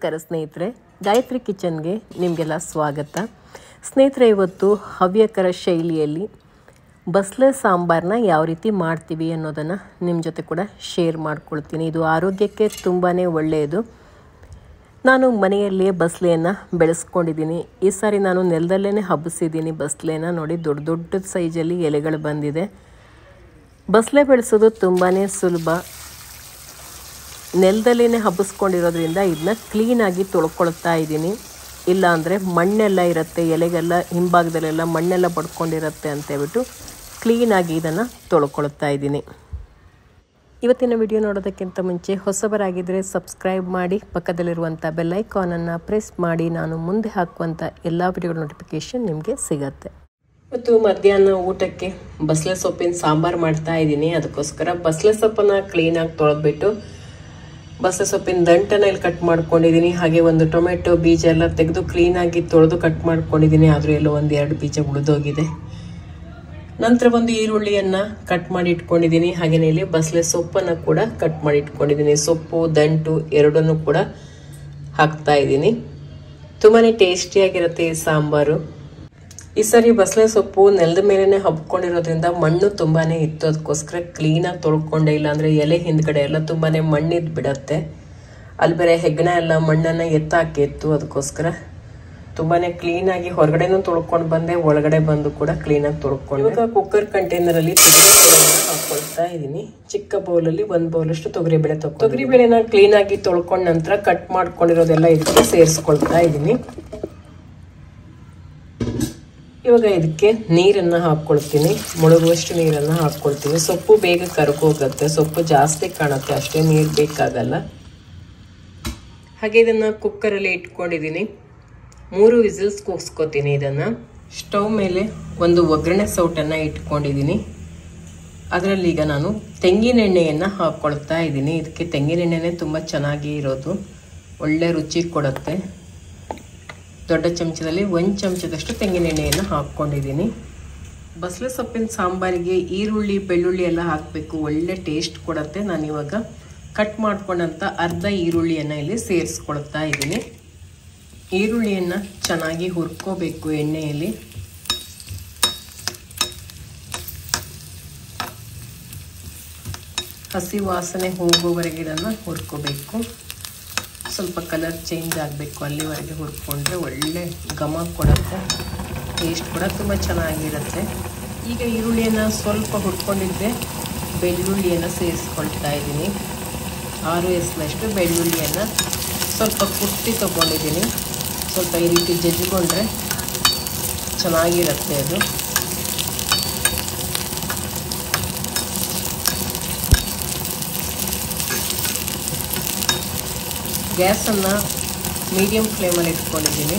ನಮಸ್ಕಾರ ಸ್ನೇಹಿತರೆ, ಗಾಯತ್ರಿ ಕಿಚನ್ಗೆ ನಿಮಗೆಲ್ಲ ಸ್ವಾಗತ. ಸ್ನೇಹಿತರೆ, ಇವತ್ತು ಹವ್ಯಕರ ಶೈಲಿಯಲ್ಲಿ ಬಸಳೆ ಸಾಂಬಾರನ್ನ ಯಾವ ರೀತಿ ಮಾಡ್ತೀವಿ ಅನ್ನೋದನ್ನು ನಿಮ್ಮ ಜೊತೆ ಕೂಡ ಶೇರ್ ಮಾಡ್ಕೊಳ್ತೀನಿ. ಇದು ಆರೋಗ್ಯಕ್ಕೆ ತುಂಬಾ ಒಳ್ಳೆಯದು. ನಾನು ಮನೆಯಲ್ಲಿಯೇ ಬಸಳೆಯನ್ನು ಬೆಳೆಸ್ಕೊಂಡಿದ್ದೀನಿ. ಈ ಸಾರಿ ನಾನು ನೆಲದಲ್ಲೇ ಹಬ್ಬಿಸಿದ್ದೀನಿ ಬಸಳೆನ. ನೋಡಿ, ದೊಡ್ಡ ದೊಡ್ಡ ಸೈಜಲ್ಲಿ ಎಲೆಗಳು ಬಂದಿದೆ. ಬಸಳೆ ಬೆಳೆಸೋದು ತುಂಬಾ ಸುಲಭ. ನೆಲದಲ್ಲೇ ಹಬ್ಬಿಸ್ಕೊಂಡಿರೋದ್ರಿಂದ ಇದನ್ನ ಕ್ಲೀನಾಗಿ ತೊಳ್ಕೊಳ್ತಾ ಇದ್ದೀನಿ. ಇಲ್ಲಾಂದರೆ ಮಣ್ಣೆಲ್ಲ ಇರುತ್ತೆ, ಎಲೆಗೆಲ್ಲ ಹಿಂಭಾಗದಲ್ಲೆಲ್ಲ ಮಣ್ಣೆಲ್ಲ ಬಡ್ಕೊಂಡಿರುತ್ತೆ ಅಂತೇಳ್ಬಿಟ್ಟು ಕ್ಲೀನಾಗಿ ಇದನ್ನು ತೊಳ್ಕೊಳ್ತಾ ಇದ್ದೀನಿ. ಇವತ್ತಿನ ವಿಡಿಯೋ ನೋಡೋದಕ್ಕಿಂತ ಮುಂಚೆ ಹೊಸಬರಾಗಿದ್ದರೆ ಸಬ್ಸ್ಕ್ರೈಬ್ ಮಾಡಿ, ಪಕ್ಕದಲ್ಲಿರುವಂಥ ಬೆಲ್ ಐಕಾನನ್ನು ಪ್ರೆಸ್ ಮಾಡಿ. ನಾನು ಮುಂದೆ ಹಾಕುವಂಥ ಎಲ್ಲ ವಿಡಿಯೋಗಳ ನೋಟಿಫಿಕೇಷನ್ ನಿಮಗೆ ಸಿಗತ್ತೆ. ಇವತ್ತು ಮಧ್ಯಾಹ್ನ ಊಟಕ್ಕೆ ಬಸಳೆ ಸೊಪ್ಪಿನ ಸಾಂಬಾರು ಮಾಡ್ತಾ ಇದ್ದೀನಿ. ಅದಕ್ಕೋಸ್ಕರ ಬಸಳೆ ಸೊಪ್ಪನ್ನು ಕ್ಲೀನಾಗಿ ತೊಳೆದ್ಬಿಟ್ಟು ಬಸಳೆ ಸೊಪ್ಪಿನ ದಂಟನ್ನು ಇಲ್ಲಿ ಕಟ್ ಮಾಡ್ಕೊಂಡಿದ್ದೀನಿ. ಹಾಗೆ ಒಂದು ಟೊಮೆಟೊ ಬೀಜ ಎಲ್ಲ ತೆಗೆದು ಕ್ಲೀನಾಗಿ ತೊಳೆದು ಕಟ್ ಮಾಡ್ಕೊಂಡಿದ್ದೀನಿ. ಆದರೂ ಎಲ್ಲೋ ಒಂದೆರಡು ಬೀಜ ಉಳಿದೋಗಿದೆ. ನಂತರ ಒಂದು ಈರುಳ್ಳಿಯನ್ನು ಕಟ್ ಮಾಡಿ ಇಟ್ಕೊಂಡಿದ್ದೀನಿ. ಹಾಗೆಯೇ ಇಲ್ಲಿ ಬಸಳೆ ಸೊಪ್ಪನ್ನು ಕೂಡ ಕಟ್ ಮಾಡಿ ಇಟ್ಕೊಂಡಿದ್ದೀನಿ. ಸೊಪ್ಪು ದಂಟು ಎರಡನ್ನೂ ಕೂಡ ಹಾಕ್ತಾ ಇದ್ದೀನಿ. ತುಂಬಾ ಟೇಸ್ಟಿಯಾಗಿರುತ್ತೆ ಈ ಸಾಂಬಾರು. ಈ ಸಾರಿ ಬಸಳೆ ಸೊಪ್ಪು ನೆಲದ ಮೇಲೆನೆ ಹಬ್ಕೊಂಡಿರೋದ್ರಿಂದ ಮಣ್ಣು ತುಂಬಾನೇ ಇತ್ತು. ಅದಕ್ಕೋಸ್ಕರ ಕ್ಲೀನಾಗಿ ತೊಳ್ಕೊಂಡೆ. ಇಲ್ಲಾಂದ್ರೆ ಎಲೆ ಹಿಂದ್ಗಡೆ ಎಲ್ಲ ತುಂಬಾನೇ ಮಣ್ಣಿದ್ ಬಿಡತ್ತೆ. ಅಲ್ಲಿ ಬೇರೆ ಹೆಗ್ಗಣ ಎಲ್ಲ ಮಣ್ಣನ್ನ ಎತ್ತಾಕಿತ್ತು. ಅದಕ್ಕೋಸ್ಕರ ತುಂಬಾನೇ ಕ್ಲೀನಾಗಿ ಹೊರಗಡೆನೂ ತೊಳ್ಕೊಂಡು ಬಂದೆ, ಒಳಗಡೆ ಬಂದು ಕೂಡ ಕ್ಲೀನಾಗಿ ತೊಳ್ಕೊಂಡು. ಇವಾಗ ಕುಕ್ಕರ್ ಕಂಟೈನರ್ ಅಲ್ಲಿ ತೊಗರಿಬೇಳೆನ ಹಾಕೊಳ್ತಾ ಇದೀನಿ. ಚಿಕ್ಕ ಬೌಲಲ್ಲಿ 1 ಬೌಲಷ್ಟು ತೊಗರಿಬೇಳೆ ತೊಗರಿಬೇಳೆನ ಕ್ಲೀನಾಗಿ ತೊಳ್ಕೊಂಡ ನಂತರ ಕಟ್ ಮಾಡ್ಕೊಂಡಿರೋದೆಲ್ಲ ಇದಕ್ಕೆ ಸೇರಿಸ್ಕೊಳ್ತಾ ಇದೀನಿ. ಇವಾಗ ಇದಕ್ಕೆ ನೀರನ್ನು ಹಾಕ್ಕೊಳ್ತೀನಿ. ಮುಳುಗುವಷ್ಟು ನೀರನ್ನು ಹಾಕ್ಕೊಳ್ತೀನಿ. ಸೊಪ್ಪು ಬೇಗ ಕರ್ಕೋಗುತ್ತೆ, ಸೊಪ್ಪು ಜಾಸ್ತಿ ಕಾಣುತ್ತೆ, ಅಷ್ಟೇ ನೀರು ಬೇಕಾಗಲ್ಲ. ಹಾಗೆ ಇದನ್ನು ಕುಕ್ಕರಲ್ಲಿ ಇಟ್ಕೊಂಡಿದ್ದೀನಿ. 3 ವಿಸಿಲ್ಸ್ ಕೂಗಿಸ್ಕೊತೀನಿ. ಇದನ್ನು ಸ್ಟವ್ ಮೇಲೆ ಒಂದು ಒಗ್ಗರಣೆ ಸೌಟನ್ನು ಇಟ್ಕೊಂಡಿದ್ದೀನಿ. ಅದರಲ್ಲಿ ಈಗ ನಾನು ತೆಂಗಿನ ಎಣ್ಣೆಯನ್ನು ಹಾಕ್ಕೊಳ್ತಾ ಇದ್ದೀನಿ. ಇದಕ್ಕೆ ತೆಂಗಿನ ಎಣ್ಣೆನೇ ತುಂಬ ಚೆನ್ನಾಗಿ ಇರೋದು, ಒಳ್ಳೆ ರುಚಿ ಕೊಡುತ್ತೆ. ದೊಡ್ಡ ಚಮಚದಲ್ಲಿ 1 ಚಮಚದಷ್ಟು ತೆಂಗಿನ ಎಣ್ಣೆಯನ್ನು ಹಾಕ್ಕೊಂಡಿದ್ದೀನಿ. ಬಸಳೆ ಸೊಪ್ಪಿನ ಸಾಂಬಾರಿಗೆ ಈರುಳ್ಳಿ ಬೆಳ್ಳುಳ್ಳಿ ಎಲ್ಲ ಹಾಕಬೇಕು, ಒಳ್ಳೆ ಟೇಸ್ಟ್ ಕೊಡುತ್ತೆ. ನಾನಿವಾಗ ಕಟ್ ಮಾಡ್ಕೊಂಡಂಥ ಅರ್ಧ ಈರುಳ್ಳಿಯನ್ನು ಇಲ್ಲಿ ಸೇರಿಸ್ಕೊಳ್ತಾ ಇದ್ದೀನಿ. ಈರುಳ್ಳಿಯನ್ನು ಚೆನ್ನಾಗಿ ಹುರ್ಕೋಬೇಕು ಎಣ್ಣೆಯಲ್ಲಿ. ಹಸಿ ವಾಸನೆ ಹೋಗೋವರೆಗೆ ಇದನ್ನು ಹುರ್ಕೋಬೇಕು. ಸ್ವಲ್ಪ ಕಲರ್ ಚೇಂಜ್ ಆಗಬೇಕು, ಅಲ್ಲಿವರೆಗೆ ಹುರ್ಕೊಂಡ್ರೆ ಒಳ್ಳೆ ಘಮ ಕೊಡುತ್ತೆ. ಟೇಸ್ಟ್ ಕೂಡ ತುಂಬ ಚೆನ್ನಾಗಿರುತ್ತೆ. ಈಗ ಈರುಳ್ಳಿಯನ್ನು ಸ್ವಲ್ಪ ಹುರ್ಕೊಂಡಿದ್ದೆ ಬೆಳ್ಳುಳ್ಳಿಯನ್ನು ಸೇರಿಸ್ಕೊಳ್ತಾ ಇದ್ದೀನಿ. 6 ಎಸಳಷ್ಟು ಬೆಳ್ಳುಳ್ಳಿಯನ್ನು ಸ್ವಲ್ಪ ಕುಟ್ಟಿ ತೊಗೊಂಡಿದ್ದೀನಿ. ಸ್ವಲ್ಪ ಈ ರೀತಿ ಜಜ್ಜಿಕೊಂಡ್ರೆ ಚೆನ್ನಾಗಿರುತ್ತೆ ಅದು. ಗ್ಯಾಸನ್ನು ಮೀಡಿಯಂ ಫ್ಲೇಮಲ್ಲಿ ಇಟ್ಕೊಂಡಿದ್ದೀನಿ.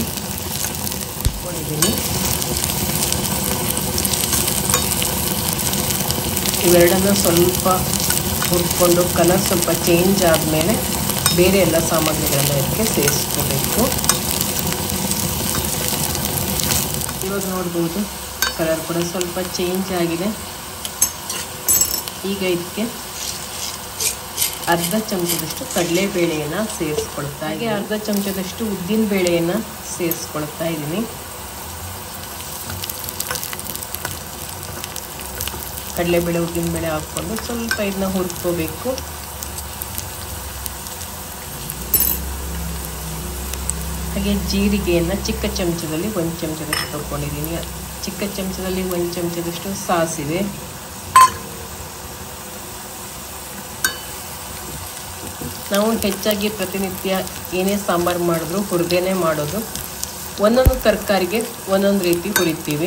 ಇವೆರಡನ್ನು ಸ್ವಲ್ಪ ಹುರ್ಕೊಂಡು ಕಲರ್ ಸ್ವಲ್ಪ ಚೇಂಜ್ ಆದಮೇಲೆ ಬೇರೆ ಎಲ್ಲ ಸಾಮಗ್ರಿಗಳನ್ನು ಇದಕ್ಕೆ ಸೇರಿಸ್ಕೋಬೇಕು. ಇವಾಗ ನೋಡ್ಬೋದು ಕಲರ್ ಕೂಡ ಸ್ವಲ್ಪ ಚೇಂಜ್ ಆಗಿದೆ. ಈಗ ಇದಕ್ಕೆ ಅರ್ಧ ಚಮಚದಷ್ಟು ಕಡಲೆಬೇಳೆಯನ್ನು ಸೇರಿಸ್ಕೊಳ್ತಾ ಇದ್ದೀನಿ. ಅರ್ಧ ಚಮಚದಷ್ಟು ಉದ್ದಿನ ಬೇಳೆಯನ್ನು ಸೇರಿಸ್ಕೊಳ್ತಾ ಇದ್ದೀನಿ. ಕಡಲೆಬೇಳೆ ಉದ್ದಿನ ಬೇಳೆ ಹಾಕ್ಕೊಂಡು ಸ್ವಲ್ಪ ಇದನ್ನ ಹುರ್ಕೋಬೇಕು. ಹಾಗೆ ಜೀರಿಗೆಯನ್ನು ಚಿಕ್ಕ ಚಮಚದಲ್ಲಿ 1 ಚಮಚದಷ್ಟು ತಗೊಂಡಿದ್ದೀನಿ. ಚಿಕ್ಕ ಚಮಚದಲ್ಲಿ 1 ಚಮಚದಷ್ಟು ಸಾಸಿವೆ, ನಾವು ಹೆಚ್ಚಾಗಿ ಪ್ರತಿನಿತ್ಯ ಏನೇ ಸಾಂಬಾರು ಮಾಡಿದ್ರು ಹುರಿದೇನೆ ಮಾಡೋದು. ಒಂದೊಂದು ತರಕಾರಿಗೆ ಒಂದೊಂದು ರೀತಿ ಹುರಿತೀವಿ.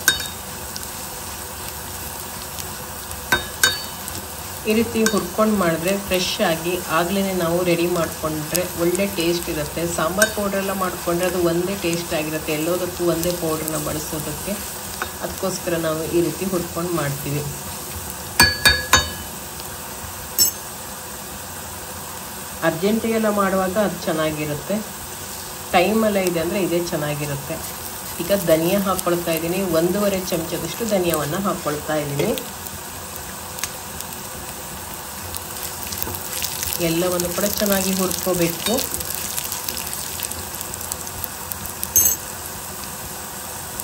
ಈ ರೀತಿ ಹುರ್ಕೊಂಡು ಮಾಡಿದ್ರೆ ಫ್ರೆಶ್ ಆಗಿ ಆಗಲೇ ನಾವು ರೆಡಿ ಮಾಡಿಕೊಂಡ್ರೆ ಒಳ್ಳೆ ಟೇಸ್ಟ್ ಇರುತ್ತೆ. ಸಾಂಬಾರು ಪೌಡ್ರೆಲ್ಲ ಮಾಡಿಕೊಂಡ್ರೆ ಅದು ಒಂದೇ ಟೇಸ್ಟ್ ಆಗಿರುತ್ತೆ, ಎಲ್ಲೋದಕ್ಕೂ ಒಂದೇ ಪೌಡ್ರನ್ನ ಬಳಸೋದಕ್ಕೆ. ಅದಕ್ಕೋಸ್ಕರ ನಾವು ಈ ರೀತಿ ಹುರ್ಕೊಂಡು ಮಾಡ್ತೀವಿ. ಅರ್ಜೆಂಟಿಗೆಲ್ಲ ಮಾಡುವಾಗ ಅದು ಚೆನ್ನಾಗಿರುತ್ತೆ, ಟೈಮೆಲ್ಲ ಇದೆ ಅಂದರೆ ಇದೇ ಚೆನ್ನಾಗಿರುತ್ತೆ. ಈಗ ಧನಿಯಾ ಹಾಕ್ಕೊಳ್ತಾ ಇದ್ದೀನಿ. 1.5 ಚಮಚದಷ್ಟು ಧನಿಯಾವನ್ನು ಹಾಕ್ಕೊಳ್ತಾ ಇದ್ದೀನಿ. ಎಲ್ಲವನ್ನು ಕೂಡ ಚೆನ್ನಾಗಿ ಹುರ್ಕೋಬೇಕು.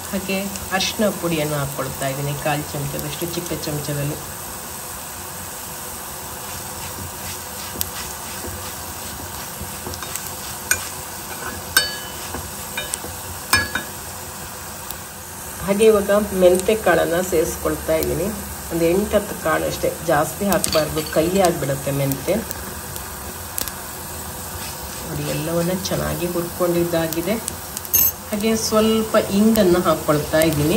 ಹಾಗೆ ಅರಿಶಿನ ಪುಡಿಯನ್ನು ಹಾಕ್ಕೊಳ್ತಾ ಇದ್ದೀನಿ 1/4 ಚಮಚದಷ್ಟು ಚಿಕ್ಕ ಚಮಚದಲ್ಲಿ. ಹಾಗೆ ಇವಾಗ ಮೆಂತೆ ಕಾಳನ್ನು ಸೇರಿಸ್ಕೊಳ್ತಾ ಇದ್ದೀನಿ. ಒಂದು 8-10 ಕಾಳು ಅಷ್ಟೇ, ಜಾಸ್ತಿ ಹಾಕಬಾರ್ದು, ಕೈ ಆಗಿಬಿಡುತ್ತೆ ಮೆಂತೆ. ನೋಡಿ ಎಲ್ಲವನ್ನು ಚೆನ್ನಾಗಿ ಹುರ್ಕೊಂಡಿದ್ದಾಗಿದೆ. ಹಾಗೆ ಸ್ವಲ್ಪ ಇಂಗನ್ನು ಹಾಕ್ಕೊಳ್ತಾ ಇದ್ದೀನಿ.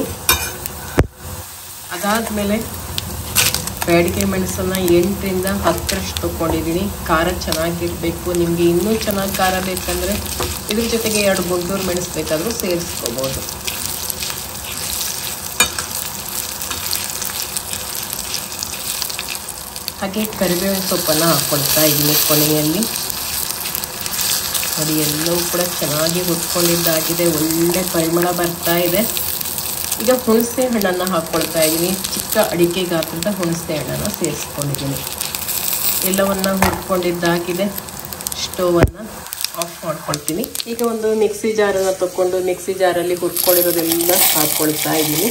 ಅದಾದಮೇಲೆ ಬ್ಯಾಡಿಗೆ ಮೆಣಸನ್ನು 8ರಿಂದ 10ರಷ್ಟು ತೊಗೊಂಡಿದ್ದೀನಿ. ಖಾರ ಚೆನ್ನಾಗಿರಬೇಕು. ನಿಮಗೆ ಇನ್ನೂ ಚೆನ್ನಾಗಿ ಖಾರ ಬೇಕಂದರೆ ಇದ್ರ ಜೊತೆಗೆ 2 ಗುಂಟೂರು ಮೆಣಸು ಬೇಕಾದರೂ ಸೇರಿಸ್ಕೋಬೋದು. ಹಾಗೆ ಕರಿಬೇವಿನ ಸೊಪ್ಪನ್ನು ಹಾಕ್ಕೊಳ್ತಾ ಇದ್ದೀನಿ ಕೊನೆಯಲ್ಲಿ. ನೋಡಿ ಎಲ್ಲವೂ ಕೂಡ ಚೆನ್ನಾಗಿ ಹುರ್ಕೊಂಡಿದ್ದಾಗಿದೆ, ಒಳ್ಳೆ ಪರಿಮಳ ಬರ್ತಾ ಇದೆ. ಈಗ ಹುಣಸೆ ಹಣ್ಣನ್ನು ಹಾಕ್ಕೊಳ್ತಾ ಇದ್ದೀನಿ. ಚಿಕ್ಕ ಅಡಿಕೆ ಗಾತ್ರದ ಹುಣಸೆ ಹಣ್ಣನ್ನು ಸೇರಿಸ್ಕೊಂಡಿದ್ದೀನಿ. ಎಲ್ಲವನ್ನು ಹುರ್ಕೊಂಡಿದ್ದಾಗಿದೆ. ಸ್ಟೋವನ್ನು ಆಫ್ ಮಾಡ್ಕೊಳ್ತೀನಿ. ಈಗ ಒಂದು ಮಿಕ್ಸಿ ಜಾರನ್ನು ತಗೊಂಡು ಮಿಕ್ಸಿ ಜಾರಲ್ಲಿ ಹುರ್ಕೊಂಡಿರೋದೆಲ್ಲ ಹಾಕ್ಕೊಳ್ತಾ ಇದ್ದೀನಿ.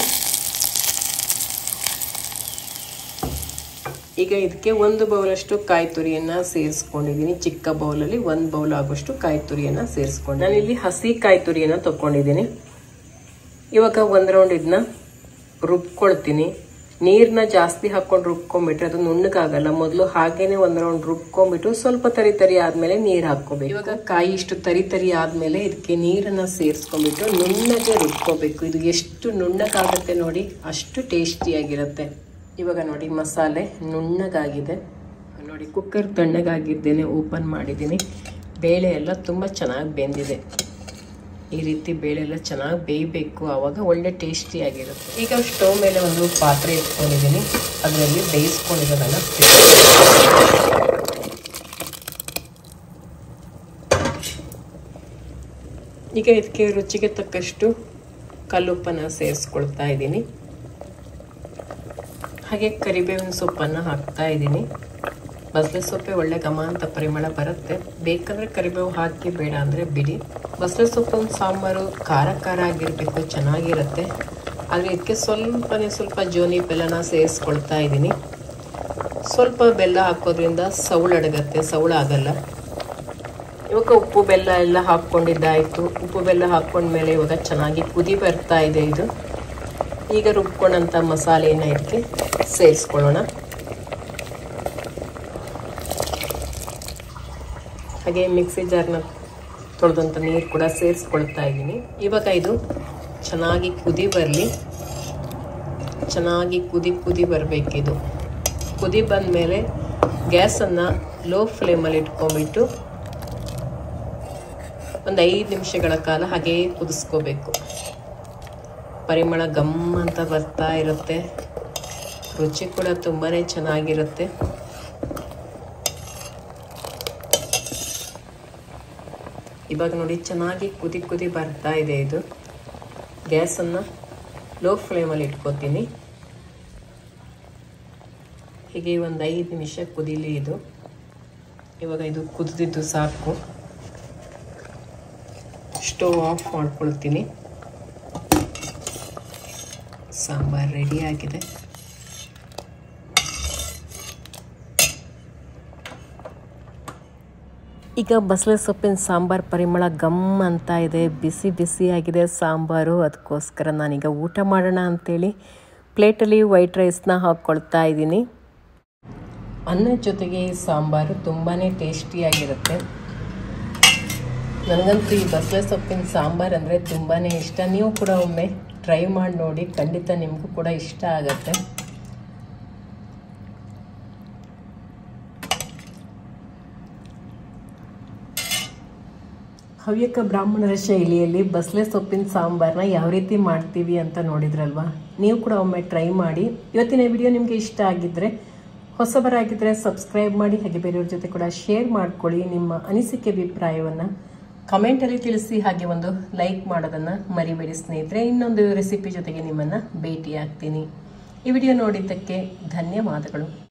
ಈಗ ಇದಕ್ಕೆ 1 ಬೌಲಷ್ಟು ಕಾಯಿ ತುರಿಯನ್ನು ಸೇರಿಸ್ಕೊಂಡಿದ್ದೀನಿ. ಚಿಕ್ಕ ಬೌಲಲ್ಲಿ 1 ಬೌಲ್ ಆಗುವಷ್ಟು ಕಾಯಿ ತುರಿಯನ್ನು ಸೇರಿಸ್ಕೊಂಡು ನಾನಿಲ್ಲಿ ಹಸಿ ಕಾಯಿ ತುರಿಯನ್ನು ತಗೊಂಡಿದ್ದೀನಿ. ಇವಾಗ 1 ರೌಂಡ್ ಇದನ್ನ ರುಬ್ಕೊಳ್ತೀನಿ. ನೀರನ್ನ ಜಾಸ್ತಿ ಹಾಕೊಂಡು ರುಬ್ಕೊಂಡ್ಬಿಟ್ರೆ ಅದು ನುಣ್ಣಗಾಗಲ್ಲ. ಮೊದಲು ಹಾಗೇನೆ 1 ರೌಂಡ್ ರುಬ್ಕೊಂಡ್ಬಿಟ್ಟು ಸ್ವಲ್ಪ ತರಿ ಆದ್ಮೇಲೆ ನೀರು ಹಾಕ್ಕೋಬೇಕು. ಇವಾಗ ಕಾಯಿ ಇಷ್ಟು ತರಿ ಆದ್ಮೇಲೆ ಇದಕ್ಕೆ ನೀರನ್ನ ಸೇರಿಸ್ಕೊಂಡ್ಬಿಟ್ಟು ನುಣ್ಣಗೆ ರುಬ್ಕೋಬೇಕು. ಇದು ಎಷ್ಟು ನುಣ್ಣಗಾಗುತ್ತೆ ನೋಡಿ, ಅಷ್ಟು ಟೇಸ್ಟಿಯಾಗಿರುತ್ತೆ. ಇವಾಗ ನೋಡಿ ಮಸಾಲೆ ನುಣ್ಣಗಾಗಿದೆ. ನೋಡಿ ಕುಕ್ಕರ್ ತಣ್ಣಗಾಗಿದ್ದೇನೆ, ಓಪನ್ ಮಾಡಿದ್ದೀನಿ. ಬೇಳೆ ಎಲ್ಲ ತುಂಬ ಚೆನ್ನಾಗಿ ಬೆಂದಿದೆ. ಈ ರೀತಿ ಬೇಳೆ ಎಲ್ಲ ಚೆನ್ನಾಗಿ ಬೇಯಬೇಕು, ಆವಾಗ ಒಳ್ಳೆ ಟೇಸ್ಟಿಯಾಗಿರುತ್ತೆ. ಈಗ ಸ್ಟವ್ ಮೇಲೆ ಒಂದು ಪಾತ್ರೆ ಇಟ್ಕೊಂಡಿದ್ದೀನಿ. ಅದರಲ್ಲಿ ಬೇಯಿಸ್ಕೊಂಡಿರೋದನ್ನು ಈಗ ಇದಕ್ಕೆ ರುಚಿಗೆ ತಕ್ಕಷ್ಟು ಕಲ್ಲುಪ್ಪನ್ನು ಸೇರಿಸ್ಕೊಳ್ತಾ ಇದ್ದೀನಿ. ಹಾಗೆ ಕರಿಬೇವಿನ ಸೊಪ್ಪನ್ನು ಹಾಕ್ತಾ ಇದ್ದೀನಿ. ಬಸಳೆ ಸೊಪ್ಪೆ ಒಳ್ಳೆ ಘಮ ಅಂತ ಪರಿಮಳ ಬರುತ್ತೆ. ಬೇಕಂದರೆ ಕರಿಬೇವು ಹಾಕಿ, ಬೇಡ ಅಂದರೆ ಬಿಡಿ. ಬಸಳೆ ಸೊಪ್ಪಿನ ಸಾಂಬಾರು ಖಾರ ಆಗಿರಬೇಕು, ಚೆನ್ನಾಗಿರುತ್ತೆ. ಆದರೆ ಇದಕ್ಕೆ ಸ್ವಲ್ಪ ಜೋನಿ ಬೆಲ್ಲನ ಸೇರಿಸ್ಕೊಳ್ತಾ ಇದ್ದೀನಿ. ಸ್ವಲ್ಪ ಬೆಲ್ಲ ಹಾಕೋದ್ರಿಂದ ಸೌಳಡಗತ್ತೆ, ಸೌಳಾಗಲ್ಲ. ಇವಾಗ ಉಪ್ಪು ಬೆಲ್ಲ ಎಲ್ಲ ಹಾಕ್ಕೊಂಡಿದ್ದಾಯಿತು. ಉಪ್ಪು ಬೆಲ್ಲ ಹಾಕ್ಕೊಂಡ್ಮೇಲೆ ಇವಾಗ ಚೆನ್ನಾಗಿ ಕುದಿ ಬರ್ತಾ ಇದೆ ಇದು. ಈಗ ರುಬ್ಕೊಂಡಂಥ ಮಸಾಲೆಯನ್ನು ಇದಕ್ಕೆ ಸೇರಿಸ್ಕೊಳ್ಳೋಣ. ಹಾಗೆ ಮಿಕ್ಸಿ ಜಾರ್ನ ತೊಳೆದಂಥ ನೀರು ಕೂಡ ಸೇರಿಸ್ಕೊಳ್ತಾ ಇದ್ದೀನಿ. ಇವಾಗ ಇದು ಚೆನ್ನಾಗಿ ಕುದಿ ಬರಲಿ. ಚೆನ್ನಾಗಿ ಕುದಿ ಬರಬೇಕಿದು. ಕುದಿ ಬಂದ ಮೇಲೆ ಗ್ಯಾಸನ್ನು ಲೋ ಫ್ಲೇಮಲ್ಲಿ ಇಟ್ಕೊಂಡ್ಬಿಟ್ಟು ಒಂದು 5 ನಿಮಿಷಗಳ ಕಾಲ ಹಾಗೇ ಕುದಿಸ್ಕೋಬೇಕು. ಪರಿಮಳ ಗಮ್ ಅಂತ ಬರ್ತಾ ಇರುತ್ತೆ. ರುಚಿ ಕೂಡ ತುಂಬಾ ಚೆನ್ನಾಗಿರುತ್ತೆ. ಇವಾಗ ನೋಡಿ ಚೆನ್ನಾಗಿ ಕುದಿ ಬರ್ತಾ ಇದೆ ಇದು. ಗ್ಯಾಸನ್ನು ಲೋ ಫ್ಲೇಮಲ್ಲಿ ಇಟ್ಕೋತೀನಿ. ಹೀಗೆ ಒಂದು 5 ನಿಮಿಷ ಕುದೀಲಿ ಇದು. ಇವಾಗ ಇದು ಕುದಿದಿದ್ದು ಸಾಕು. ಸ್ಟವ್ ಆಫ್ ಮಾಡ್ಕೊಳ್ತೀನಿ. ಸಾಂಬಾರು ರೆಡಿಯಾಗಿದೆ. ಈಗ ಬಸಳೆ ಸೊಪ್ಪಿನ ಸಾಂಬಾರು ಪರಿಮಳ ಗಮ್ ಅಂತ ಇದೆ. ಬಿಸಿಯಾಗಿದೆ ಸಾಂಬಾರು. ಅದಕ್ಕೋಸ್ಕರ ನಾನೀಗ ಊಟ ಮಾಡೋಣ ಅಂಥೇಳಿ ಪ್ಲೇಟಲ್ಲಿ ವೈಟ್ ರೈಸ್ನ ಹಾಕ್ಕೊಳ್ತಾ ಇದ್ದೀನಿ. ಅನ್ನದ ಜೊತೆಗೆ ಈ ಸಾಂಬಾರು ತುಂಬಾ ಟೇಸ್ಟಿಯಾಗಿರುತ್ತೆ. ನನಗಂತೂ ಈ ಬಸಳೆ ಸೊಪ್ಪಿನ ಸಾಂಬಾರು ಅಂದರೆ ತುಂಬಾ ಇಷ್ಟ. ನೀವು ಕೂಡ ಒಮ್ಮೆ ಟ್ರೈ ಮಾಡಿ ನೋಡಿ, ಖಂಡಿತ ನಿಮಗೂ ಕೂಡ ಇಷ್ಟ ಆಗುತ್ತೆ. ಹವ್ಯಕ ಬ್ರಾಹ್ಮಣರ ಶೈಲಿಯಲ್ಲಿ ಬಸಳೆ ಸೊಪ್ಪಿನ ಸಾಂಬಾರನ್ನ ಯಾವ ರೀತಿ ಮಾಡ್ತೀವಿ ಅಂತ ನೋಡಿದ್ರಲ್ವಾ? ನೀವು ಕೂಡ ಒಮ್ಮೆ ಟ್ರೈ ಮಾಡಿ. ಇವತ್ತಿನ ವಿಡಿಯೋ ನಿಮಗೆ ಇಷ್ಟ ಆಗಿದ್ದರೆ, ಹೊಸಬರಾಗಿದ್ದರೆ ಸಬ್ಸ್ಕ್ರೈಬ್ ಮಾಡಿ. ಹಾಗೆ ಬೇರೆಯವ್ರ ಜೊತೆ ಕೂಡ ಶೇರ್ ಮಾಡ್ಕೊಳ್ಳಿ. ನಿಮ್ಮ ಅನಿಸಿಕೆ ಅಭಿಪ್ರಾಯವನ್ನು ಕಮೆಂಟಲ್ಲಿ ತಿಳಿಸಿ. ಹಾಗೆ ಒಂದು ಲೈಕ್ ಮಾಡೋದನ್ನು ಮರಿಬೇಡಿ ಸ್ನೇಹಿತರೆ. ಇನ್ನೊಂದು ರೆಸಿಪಿ ಜೊತೆಗೆ ನಿಮ್ಮನ್ನು ಭೇಟಿ ಆಗ್ತೀನಿ. ಈ ವಿಡಿಯೋ ನೋಡಿದ್ದಕ್ಕೆ ಧನ್ಯವಾದಗಳು.